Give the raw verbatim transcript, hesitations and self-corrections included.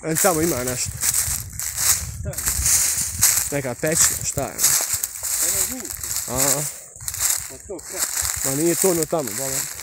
E, tamo ima nešto. Šta je? Neka pećina, šta je? Ono žuto. Aha. Pa to kako? Ma nije to ono tamo, bala.